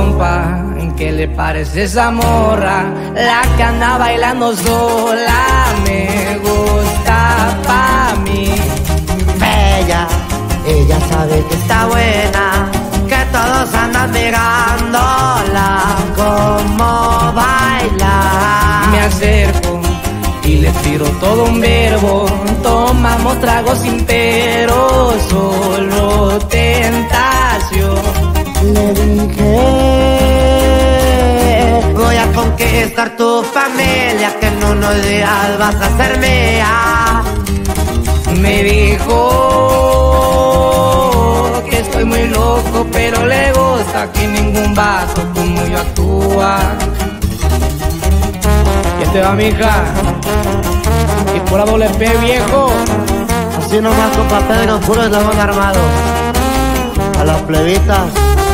compa, ¿qué le parece esa morra? La que anda bailando sola, me gusta pa' mí. Bella, ella sabe que está buena, que todos andan mirándola como baila. Me acerco y le tiro todo un verbo, tomamos tragos sin pero, solo tentación. Le dije, voy a conquistar tu familia, que en unos días vas a ser mía. Me dijo que estoy muy loco, pero le gusta que ningún vato como yo actúa. ¿Quién te va, mija? Y por la doble P, viejo. Así nomás, compa Pedro, puro eslabón armado. A las plebitas.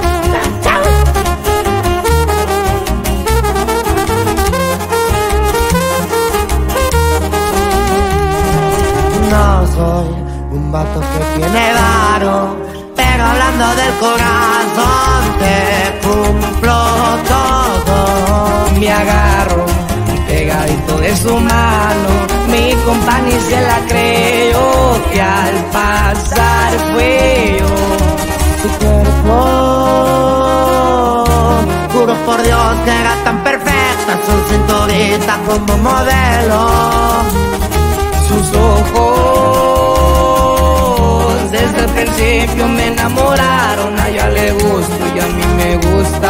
No soy un vato que tiene varo, pero hablando del corazón te cumplo todo. Me agarro pegadito de su mano, mi compa ni se la creyó, que al pasar fue yo. Tu cuerpo, juro por Dios que era tan perfecta, su cinturita como modelo. Sus ojos desde el principio me enamoraron, a ella le gusto y a mí me gusta.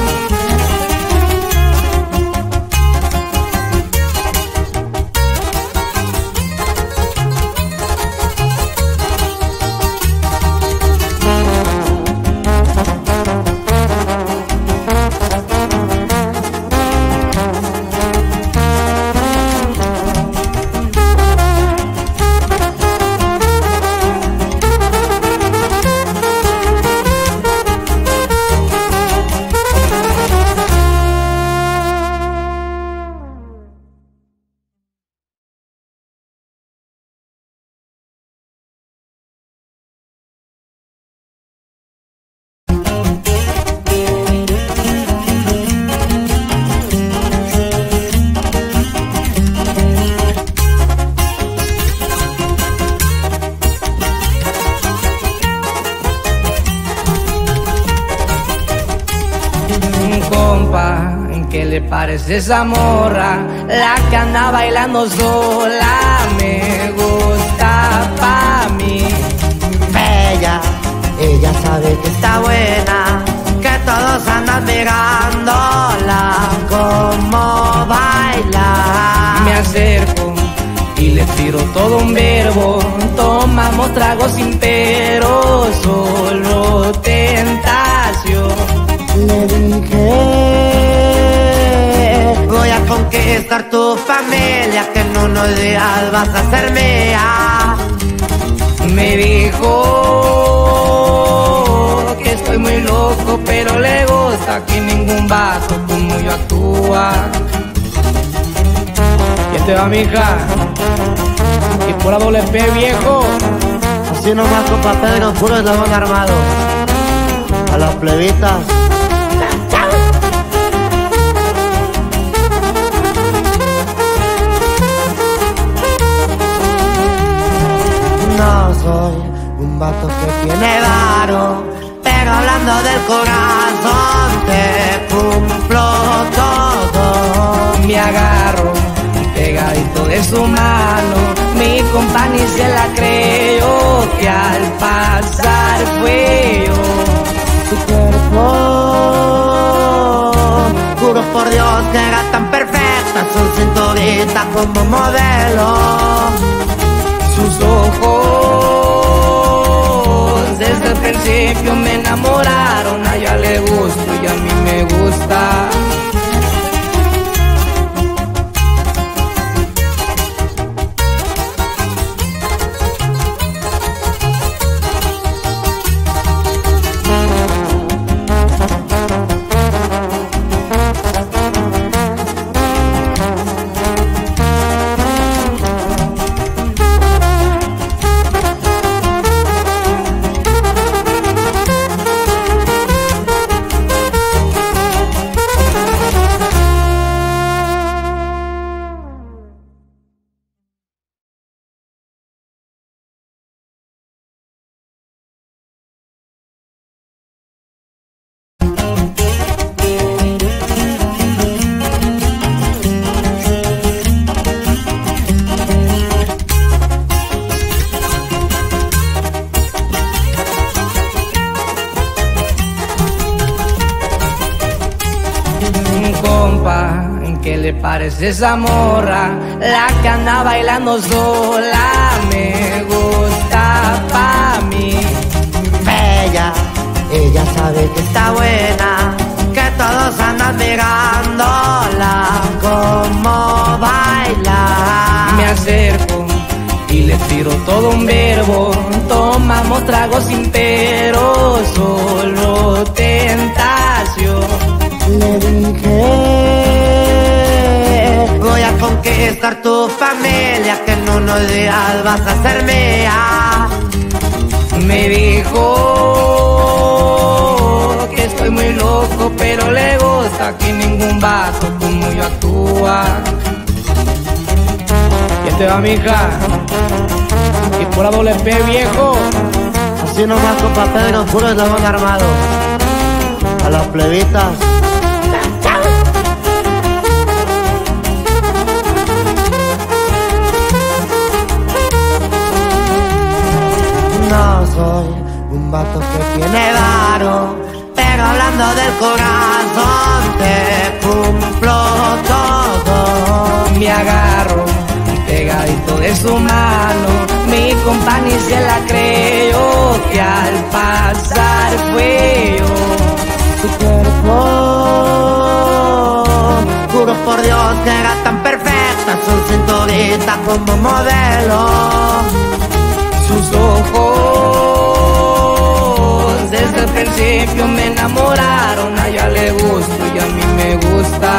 ¿Qué le parece esa morra? La que anda bailando sola, me gusta pa' mí. Bella, ella sabe que está buena, que todos andan mirándola como baila. Me acerco y le tiro todo un verbo, tomamos tragos sin pero, solo tentación. Le dije, voy a conquistar tu familia, que en unos días vas a ser mía. Me dijo que estoy muy loco, pero le gusta que ningún vato como yo actúa. ¿Quién te va, mija? Y por la doble P, viejo. Así nomás, compa Pedro, puro eslabón armado. A las plebitas. No soy un vato que tiene varo, pero hablando del corazón te cumplo todo. Me agarro pegadito de su mano, mi compa ni se la creyó, que al pasar fue yo. Tu cuerpo, juro por Dios que era tan perfecta, su cinturita como modelo. Sus ojos desde el principio me enamoraron, a ella le gusto y a mí me gusta. le parece esa morra? La que anda bailando sola me gusta pa' mí. Bella, ella sabe que está buena, que todos andan mirándola como baila. Me acerco y le tiro todo un verbo, tomamos tragos sin pero, solo tentación. Le dije, voy a conquistar tu familia, que en unos días vas a ser mía. Me dijo que estoy muy loco, pero le gusta que ningún vato como yo actúa. ¿Quién te va, mija? Y por la doble P, viejo. Así nomás, compa Pedro, puro eslabón armado. A las plebitas. No soy un vato que tiene varo, pero hablando del corazón te cumplo todo. Me agarro pegadito de su mano, mi compa ni se la creyó, que al pasar fue yo. Su cuerpo, juro por Dios que era tan perfecta, su cinturita como modelo. Sus ojos desde el principio me enamoraron, a ella le gusto y a mí me gusta.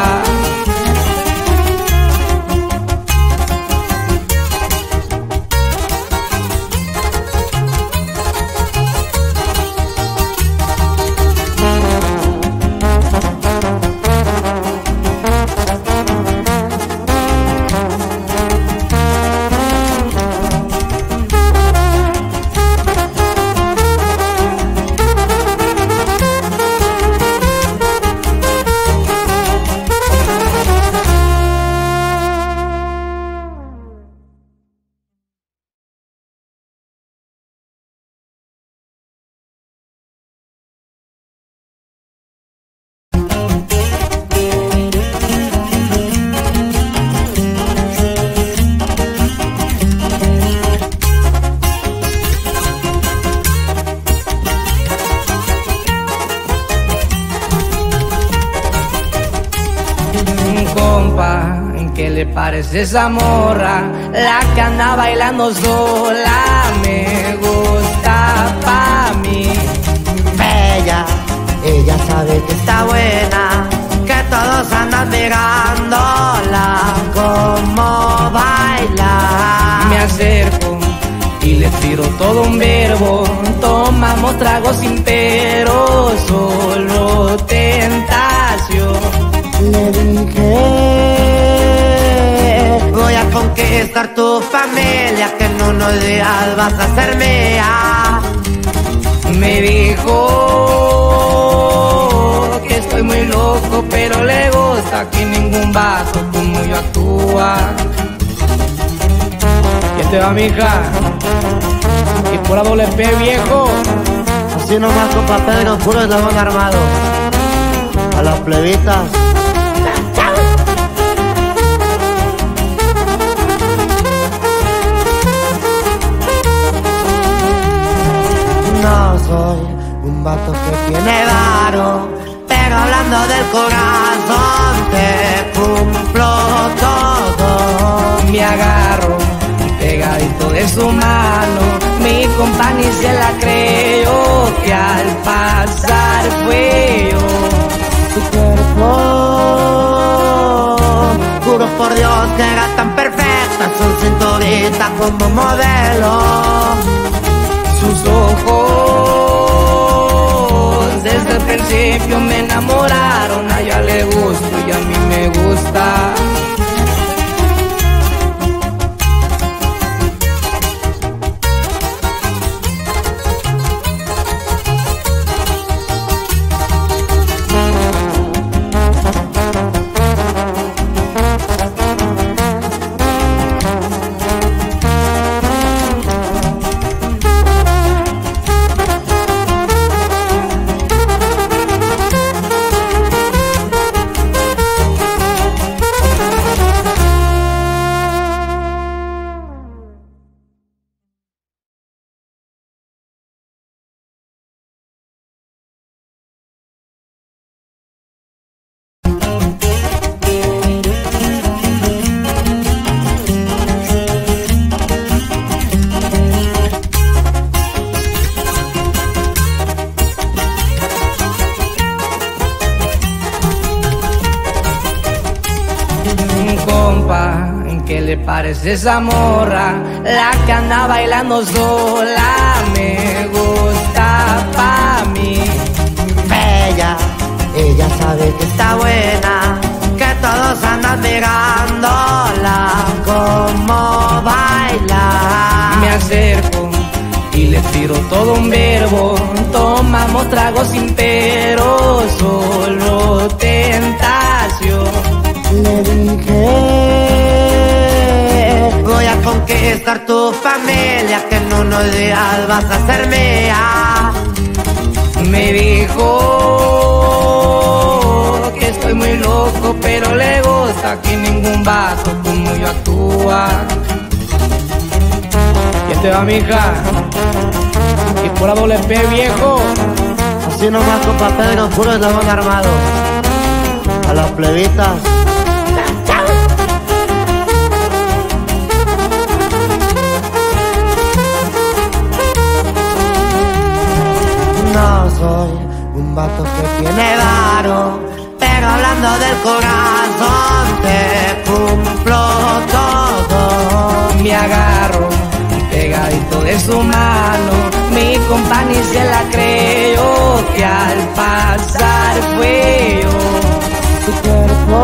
¿Qué le parece esa morra? La que anda bailando sola me gusta pa' mí. Bella, ella sabe que está buena, que todos andan mirándola como baila. Me acerco y le tiro todo un verbo, tomamos tragos sin pero, solo tentación. Le dije, voy a conquistar tu familia, que en unos días vas a ser mía. Me dijo que estoy muy loco, pero le gusta que ningún vato como yo actúa. ¿Quién te va, mija? Y por la doble P, viejo. Así nomás, compa Pedro, puro eslabón armado. A las plebitas. No soy un vato que tiene varo, pero hablando del corazón te cumplo todo. Me agarro pegadito de su mano, mi compa ni se la creyó, que al pasar fue yo. Su cuerpo, juro por Dios que era tan perfecta, su cinturita como modelo. Sus ojos desde el principio me enamoraron, a ella le gusto y a mí me gusta. ¿qué le parece esa morra? La que anda bailando sola, me gusta pa' mí. Bella, ella sabe que está buena, que todos andan mirándola como baila. Me acerco y le tiro todo un verbo, tomamos tragos sin pero, solo tentación. Le dije, voy a conquistar tu familia, que en unos días vas a ser mía. Me dijo que estoy muy loco, pero le gusta que ningún vato como yo actúa. ¿Quién te va, mija? Y por la doble P, viejo. Así nomás, compa Pedro, puro eslabón armado. A las plebitas. No soy un vato que tiene varo, pero hablando del corazón te cumplo todo. Me agarro pegadito de su mano, mi compa ni se la creyó, que al pasar fue yo. Tu cuerpo,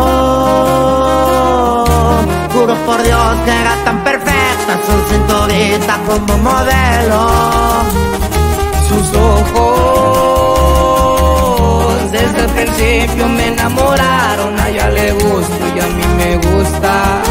juro por Dios que era tan perfecta, su cinturita como modelo. Sus ojos desde el principio me enamoraron, a ella le gusto y a mí me gusta.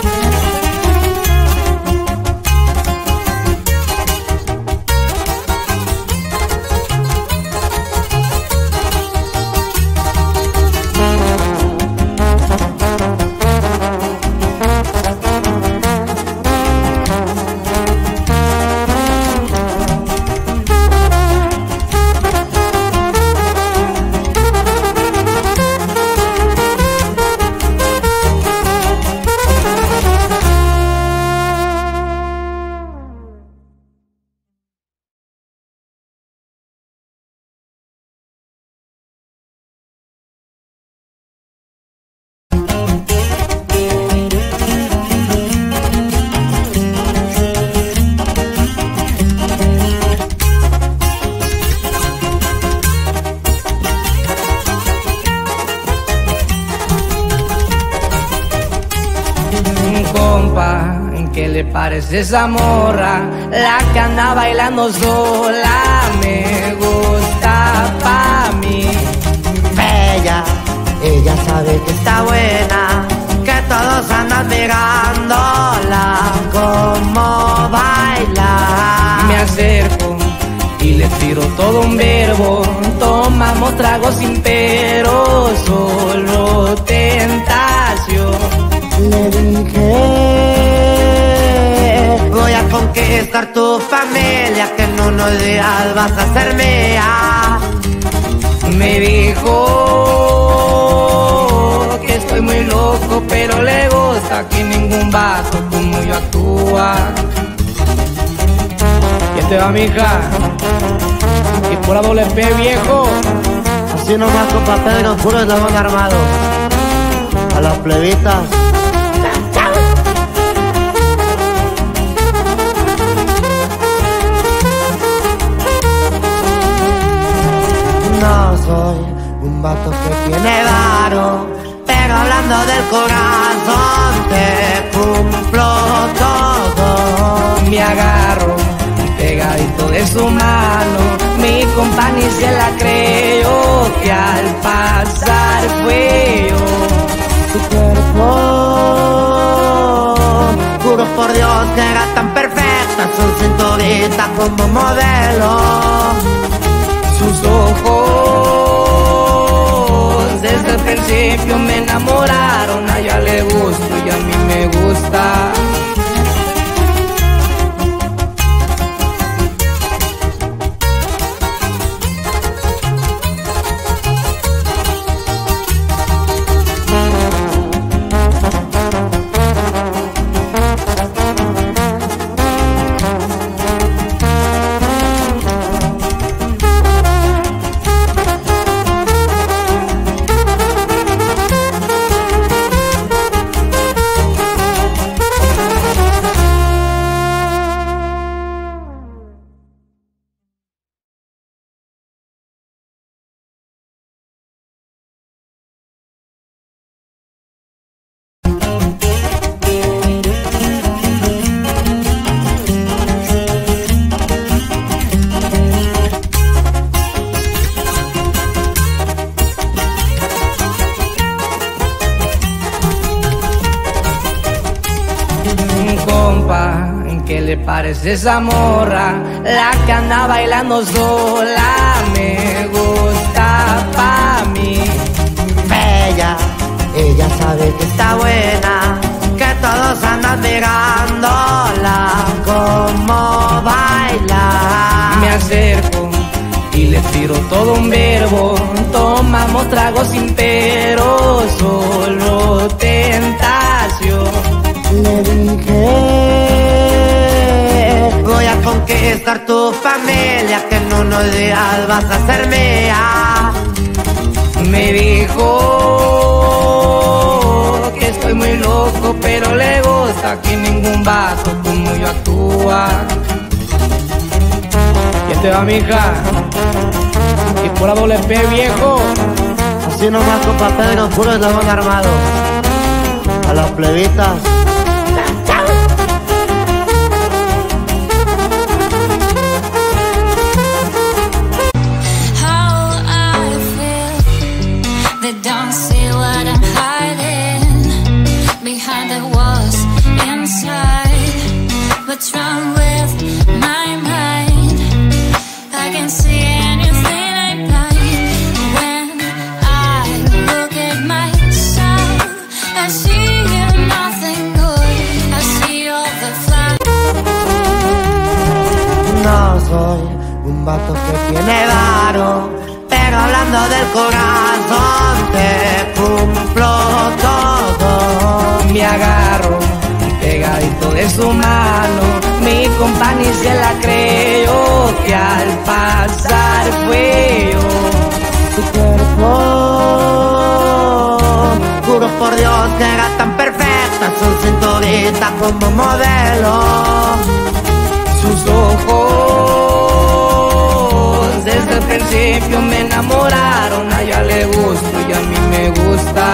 ¿Qué le parece esa morra? La que anda bailando sola, me gusta pa' mí. Bella, ella sabe que está buena, que todos andan mirándola como baila. Me acerco y le tiro todo un verbo, tomamos tragos sin pero, solo tentación. Le dije, voy a conquistar tu familia, que en unos días vas a ser mía. Me dijo que estoy muy loco, pero le gusta que ningún vato como yo actúa. ¿Quién te va, mija? Y por la doble P, viejo. Así nomás, compa Pedro, puro eslabón armado. A las plebitas. No soy un vato que tiene varo, pero hablando del corazón te cumplo todo. Me agarro pegadito de su mano, mi compa ni se la creyó, que al pasar fue yo. Tu cuerpo, juro por Dios que era tan perfecta, su cinturita como modelo. Sus ojos desde el principio me enamoraron, a ella le gusto y a mí me gusta. parece esa morra, la que anda bailando sola, me gusta pa' mí. Bella, ella sabe que está buena, que todos andan mirándola como baila. Me acerco y le tiro todo un verbo, tomamos tragos sin pero, solo tentación. Le dije, voy a conquistar tu familia, que en unos días vas a ser mía. Me dijo que estoy muy loco, pero le gusta que ningún vato como yo actúa. ¿Quién te va, mija? Y por doble P, viejo. Así nomás, compa Pedro, puro eslabón armado. A las plebitas. Don't see what I'm hiding behind the walls inside. What's wrong with my mind? I can see anything I blind. When I look at myself, I see nothing good. I see all the flaws. No soy un vato que tiene varo, pero hablando del corazón te cumplo todo. Me agarro pegadito de su mano, mi compa ni se la creyó, que al pasar fue yo. Su cuerpo, juro por Dios que era tan perfecta, su cinturita como modelo. Sus ojos desde el principio me enamoraron, a ella le gusto y a mí me gusta.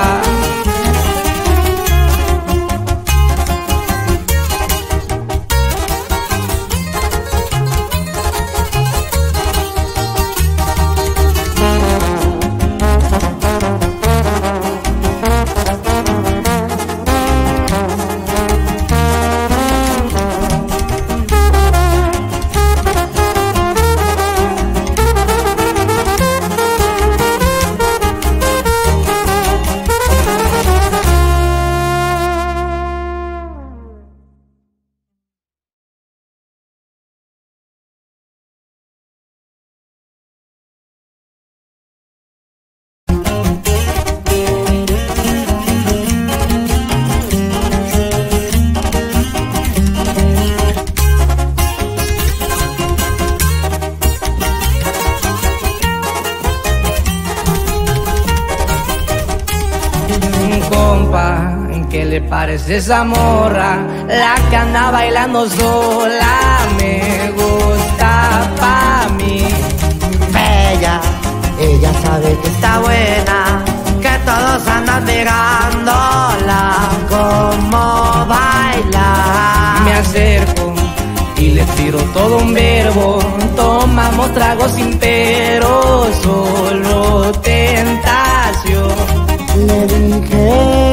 ¿Qué le parece esa morra, la que anda bailando sola, me gusta pa' mí? Bella, ella sabe que está buena, que todos andan mirándola como baila. Me acerco y le tiro todo un verbo, tomamos tragos sin pero, solo tentación. Le dije,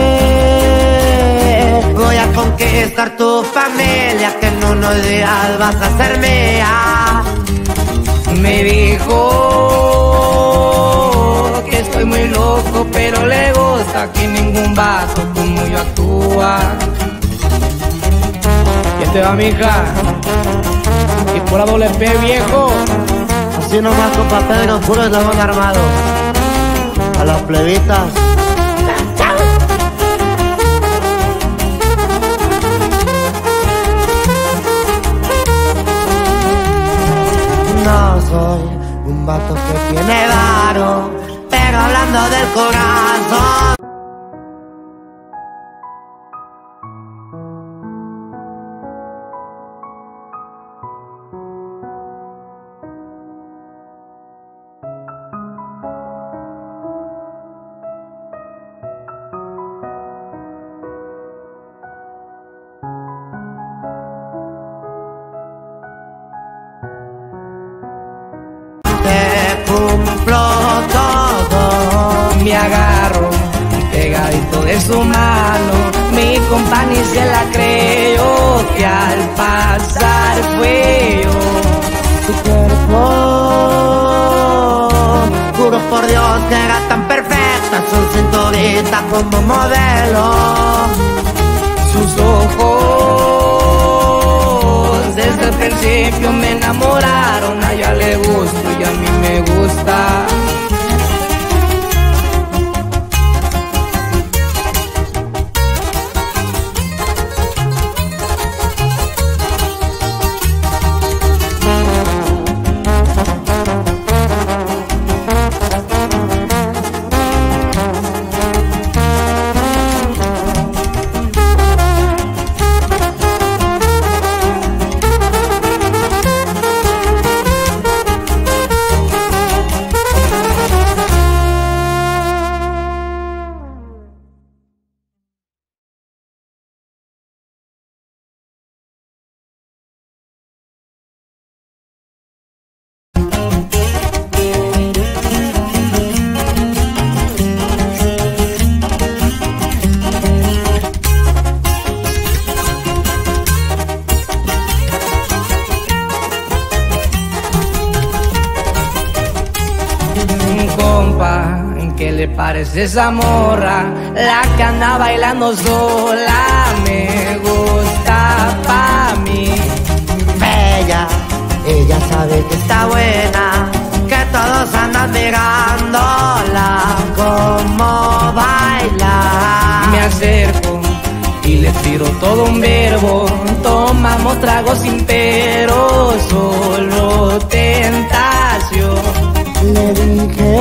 voy a conquistar tu familia, que en unos días vas a ser mía. Me dijo que estoy muy loco, pero le gusta que ningún vato como yo actúa. ¿Quién te va, mija? Y por doble P, viejo. Así nomás, compa Pedro, puro eslabón armado. A las plebitas. No soy un vato que tiene varo, pero hablando del corazón. Cumplo todo. Me agarro pegadito de su mano, mi compa ni se la creyó, que al pasar fue yo. Tu cuerpo, juro por Dios que era tan perfecta, su cinturita como modelo. Sus ojos desde el principio me enamoraron. A ella le gusto y a mí me gusta. ¿Qué le parece esa morra? La que anda bailando sola me gusta pa' mí. Bella, ella sabe que está buena, que todos andan mirándola como baila. Me acerco y le tiro todo un verbo. Tomamos tragos sin pero, solo tentación. Le dije,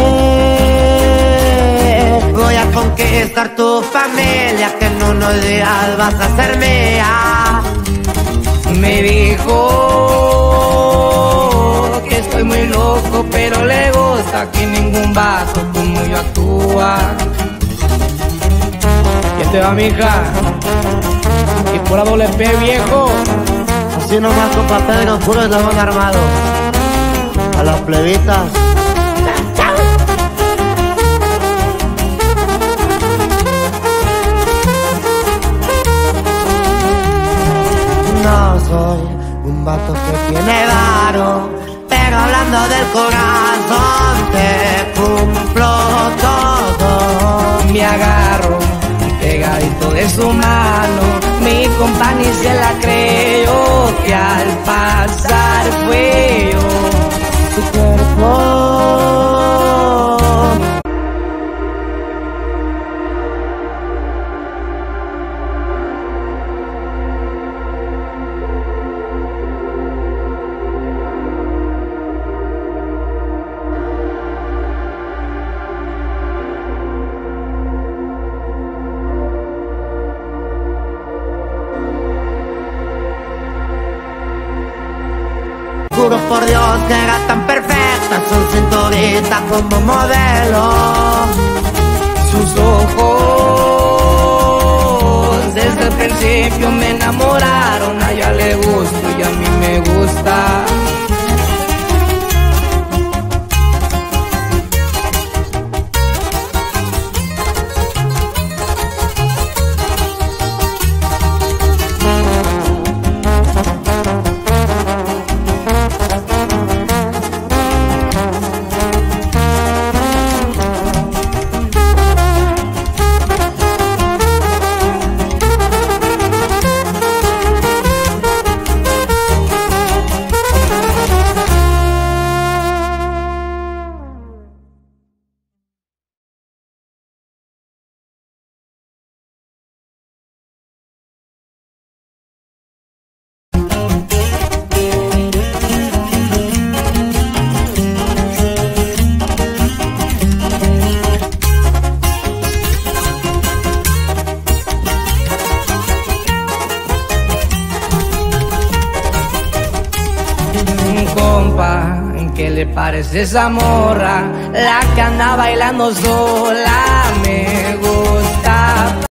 voy a conquistar tu familia, que en unos días vas a ser mía. Me dijo que estoy muy loco, pero le gusta que ningún vato como yo actúa. ¿Quién te va, mija? Y por WP, viejo. Así nomás, compa Pedro, puro eslabón armado. A las plebitas. No soy un vato que tiene varo, pero hablando del corazón te cumplo todo. Me agarro pegadito de su mano, mi compa ni se la creyó, que al pasar fue yo. Tu cuerpo, juro por Dios que era tan perfecta, su cinturita como modelo. Sus ojos desde el principio me enamoraron. A ella le gusto y a mí me gusta. ¿Qué le parece esa morra? La que anda bailando sola me gusta